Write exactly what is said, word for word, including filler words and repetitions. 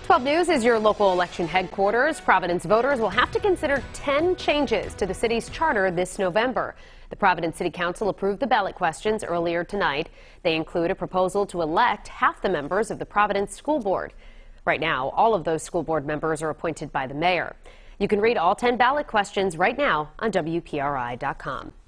twelve News is your local election headquarters. Providence voters will have to consider ten changes to the city's charter this November. The Providence City Council approved the ballot questions earlier tonight. They include a proposal to elect half the members of the Providence School Board. Right now, all of those school board members are appointed by the mayor. You can read all ten ballot questions right now on W P R I dot com.